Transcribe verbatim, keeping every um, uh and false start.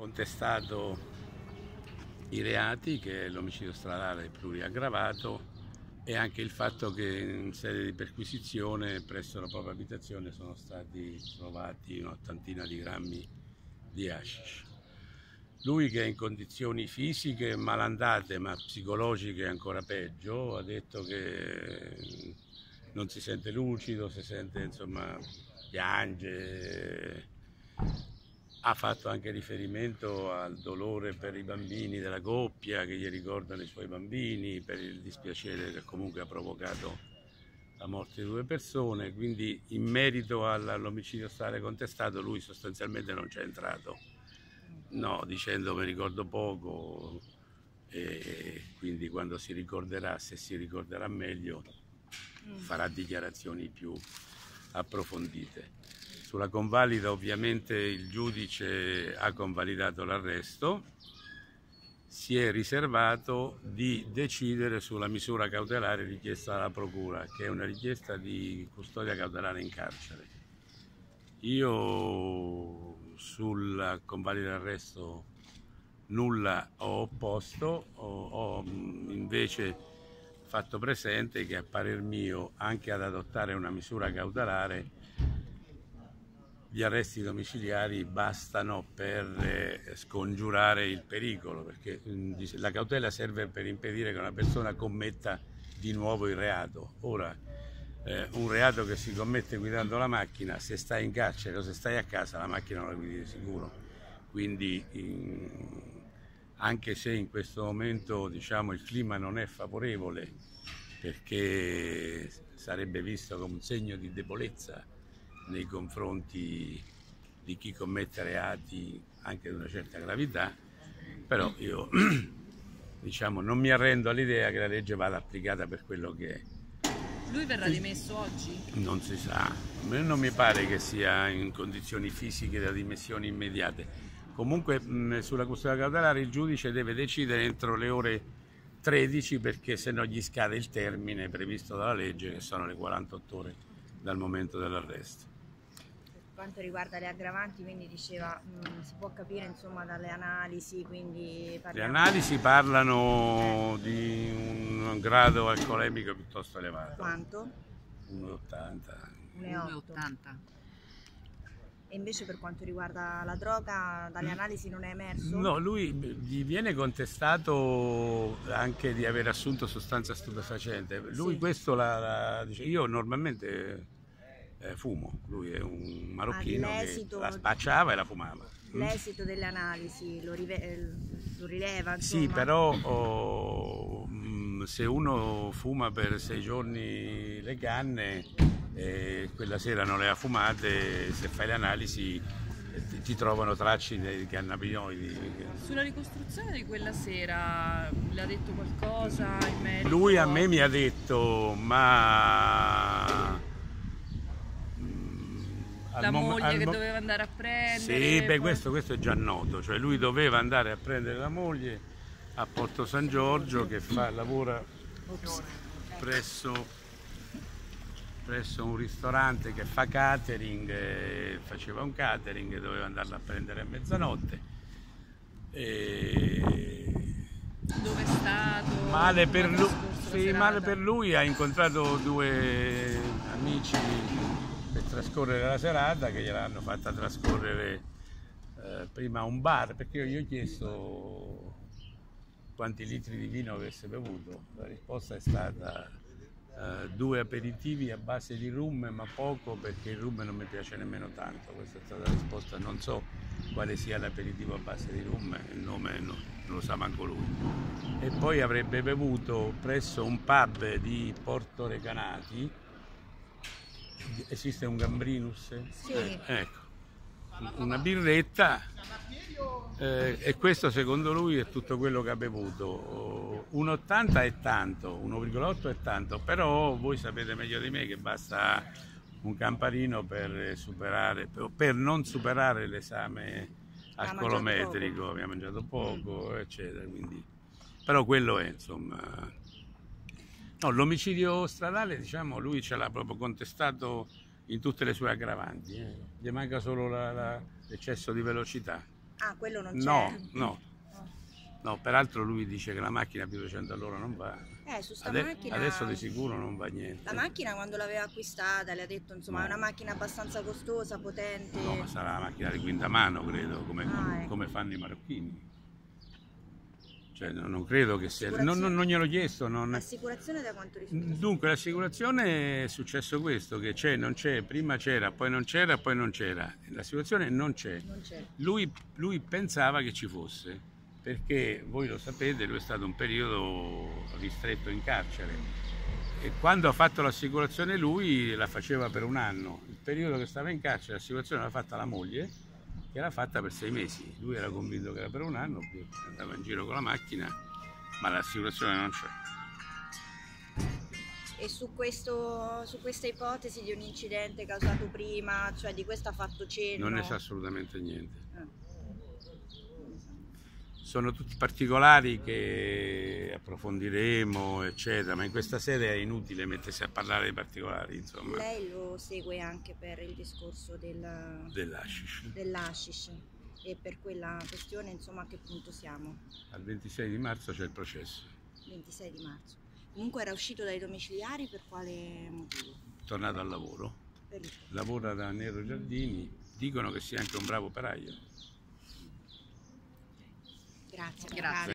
contestato i reati, che è l'omicidio stradale pluriaggravato, e anche il fatto che in sede di perquisizione presso la propria abitazione sono stati trovati un'ottantina di grammi di hashish. Lui, che è in condizioni fisiche malandate ma psicologiche ancora peggio, ha detto che non si sente lucido, si sente, insomma, piange. Ha fatto anche riferimento al dolore per i bambini della coppia, che gli ricordano i suoi bambini, per il dispiacere che comunque ha provocato la morte di due persone. Quindi in merito all'omicidio stradale contestato lui sostanzialmente non c'è entrato, no, dicendo mi ricordo poco, e quindi quando si ricorderà, se si ricorderà meglio, farà dichiarazioni più approfondite. Sulla convalida ovviamente il giudice ha convalidato l'arresto, si è riservato di decidere sulla misura cautelare richiesta dalla procura, che è una richiesta di custodia cautelare in carcere. Io sulla convalida d'arresto nulla ho opposto, ho, ho invece fatto presente che a parer mio, anche ad adottare una misura cautelare, gli arresti domiciliari bastano per scongiurare il pericolo, perché la cautela serve per impedire che una persona commetta di nuovo il reato. Ora, eh, un reato che si commette guidando la macchina, se stai in carcere o se stai a casa, la macchina non la guidi di sicuro. Quindi, in, anche se in questo momento, diciamo, il clima non è favorevole, perché sarebbe visto come un segno di debolezza nei confronti di chi commette reati anche di una certa gravità, però io diciamo non mi arrendo all'idea che la legge vada applicata per quello che è. Lui verrà dimesso oggi? Non si sa, a me non mi pare che sia in condizioni fisiche da dimissioni immediate. Comunque mh, sulla custodia cautelare il giudice deve decidere entro le ore tredici, perché se no gli scade il termine previsto dalla legge, che sono le quarantotto ore dal momento dell'arresto. Per quanto riguarda le aggravanti, quindi diceva, mh, si può capire insomma dalle analisi, quindi parliamo... Le analisi parlano eh. di un grado alcolemico piuttosto elevato. Quanto? uno virgola ottanta. uno virgola ottanta. E invece per quanto riguarda la droga, dalle analisi non è emerso? No, lui gli viene contestato anche di aver assunto sostanza stupefacente. Lui sì. questo la, la dice, io normalmente eh, fumo, lui è un marocchino che la spacciava e la fumava. L'esito delle analisi lo, rive, lo rileva? Insomma. Sì, però oh, se uno fuma per sei giorni le canne e quella sera non le ha fumate, se fai le analisi ti, ti trovano tracce di cannabinoidi. Sulla ricostruzione di quella sera le ha detto qualcosa in merito? Lui a me mi ha detto, ma la moglie che doveva andare a prendere. Sì, beh, questo, questo è già noto, cioè lui doveva andare a prendere la moglie a Porto San Giorgio, che fa, lavora presso, presso un ristorante che fa catering, eh, faceva un catering e doveva andarla a prendere a mezzanotte. E... Dove è stato? Male per lui, sì, male per lui, ha incontrato due amici per trascorrere la serata, che gliel'hanno fatta trascorrere eh, prima a un bar, perché io gli ho chiesto quanti litri di vino avesse bevuto. La risposta è stata eh, due aperitivi a base di rum, ma poco, perché il rum non mi piace nemmeno tanto. Questa è stata la risposta. Non so quale sia l'aperitivo a base di rum, il nome no, non lo sa manco lui. E poi avrebbe bevuto presso un pub di Porto Recanati. Esiste un Gambrinus? Sì. Eh, ecco, una birretta, eh, e questo secondo lui è tutto quello che ha bevuto. uno virgola ottanta è tanto, uno virgola otto è tanto, però voi sapete meglio di me che basta un campanino per superare, per non superare l'esame alcolometrico. Abbiamo mangiato poco, eccetera, quindi, però quello è, insomma. No, l'omicidio stradale, diciamo, lui ce l'ha proprio contestato in tutte le sue aggravanti, eh. Gli manca solo l'eccesso di velocità. Ah, quello non c'è? No, no, no, peraltro lui dice che la macchina più di duecento all'ora non va. Eh, su sta Ade- macchina... Adesso di sicuro non va niente. La macchina quando l'aveva acquistata le ha detto insomma No. è una macchina abbastanza costosa, potente. No, ma sarà la macchina di quinta mano, credo, come, Ah, ecco. come fanno i marocchini. Cioè, no- non credo che sia... Non, Assicurazione- non, non gliel'ho chiesto. Non... L'assicurazione da quanto risulta? Dunque, l'assicurazione è successo questo, che c'è, non c'è, prima c'era, poi non c'era, poi non c'era. L'assicurazione non c'è. Non c'è. Lui, lui pensava che ci fosse, perché voi lo sapete, lui è stato un periodo ristretto in carcere e quando ha fatto l'assicurazione lui la faceva per un anno. Il periodo che stava in carcere l'assicurazione l'ha fatta la moglie, che l'ha fatta per sei mesi. Lui era convinto che era per un anno, andava in giro con la macchina, ma l'assicurazione non c'è. E su, questo, su questa ipotesi di un incidente causato prima, cioè di questo ha fatto cenno? Non ne sa assolutamente niente. Ah. Sono tutti particolari che approfondiremo, eccetera, ma in questa sede è inutile mettersi a parlare dei particolari, insomma, Lei lo segue anche per il discorso del, dell'hashish. dell'hashish e per quella questione insomma a che punto siamo? Al ventisei di marzo c'è il processo. ventisei di marzo. Comunque era uscito dai domiciliari per quale motivo? Tornato al lavoro, Per il- lavora da Nero Giardini, dicono che sia anche un bravo operaio. Grazie. Grazie.